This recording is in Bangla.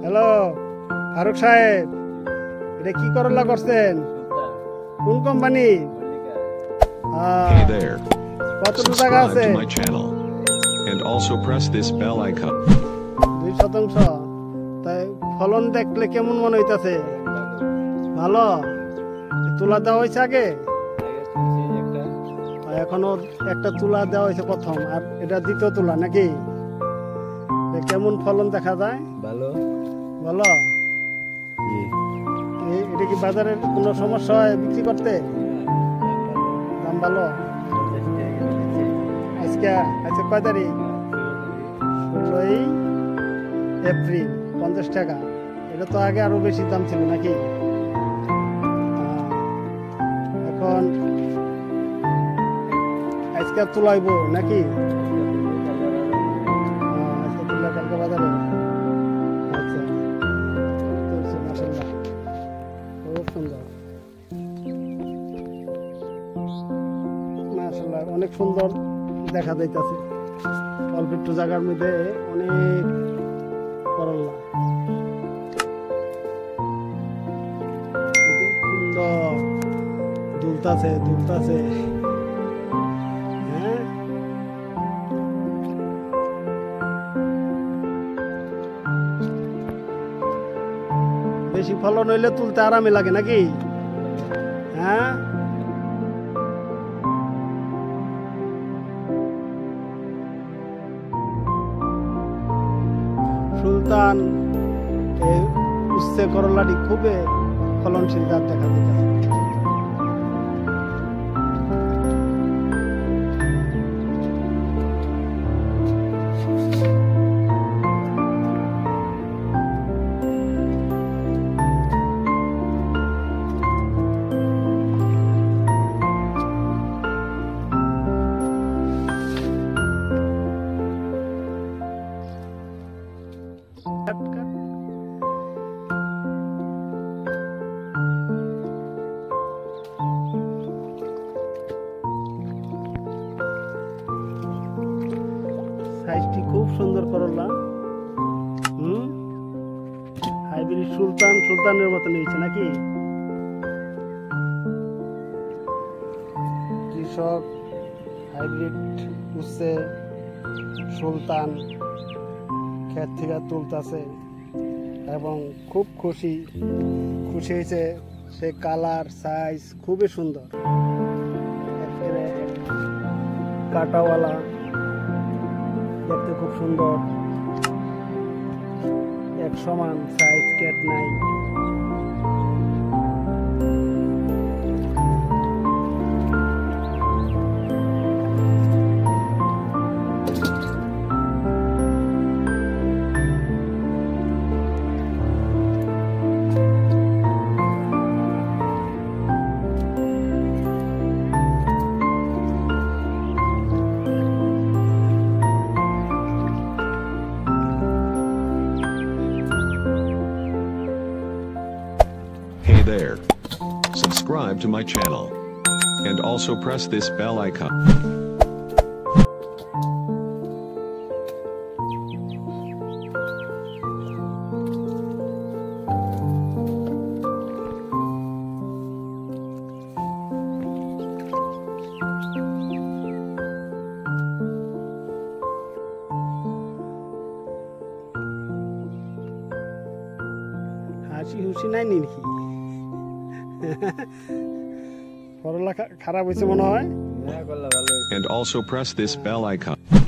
হ্যালো ফারুক সাহেব, এটা কি করলা করছেন? কোন কোম্পানি? Hey there. কতটুকু জায়গা Subscribe আছে? to my channel and also press this bell icon. 2%। তাই ফলন দেখলে কেমন মনে হইতাছে? ভালো। তুলা দেওয়া হয়েছে আগে? এখনো একটা তুলা দেওয়া হয়েছে প্রথম, আর এটা দ্বিতীয় তুলা নাকি? কেমন ফলন দেখা যায়? ভালো ভালো। এটা কি বাজারের কোনো সমস্যা হয় বিক্রি করতে? দাম ভালো। আজকে কয় তারিখ? 16ই এপ্রিল। 50 টাকা। এটা তো আগে আরো বেশি দাম ছিল নাকি? এখন আজকে তুলাইব নাকি? আজকে তুলা কালকে বাজারে। আচ্ছা, মাশাআল্লাহ, খুব সুন্দর। মাশাআল্লাহ, অনেক সুন্দর দেখা যাইতেছে। অল্প একটু জায়গার মধ্যে অনেক করলা। সুন্দর দুলতাছে। হ্যাঁ, বেশি ফলন হইলে তুলতে আরামে লাগে নাকি? হ্যাঁ, সুলতান এই উচ্ছে করলাটি খুবই ফলনশীল জাত দেখা যাচ্ছে। সাইজটি খুব সুন্দর করলা। হাইব্রিড সুলতানের মতো নিয়েছে নাকি? কৃষক হাইব্রিড উচ্ছে সুলতান ক্ষেত থেকে তুলতেছে এবং খুব খুশি হয়েছে। সে কালার সাইজ খুবই সুন্দর, কাটাওয়ালা, দেখতে খুব সুন্দর, এক সমান সাইজ, কেট নাই। Hey there. Subscribe to my channel and also press this bell icon. হাসি হুসি নাই নাকি? করলা খারাপ হয়েছে মনে হয়। না, করলা ভালো। And also press this bell icon.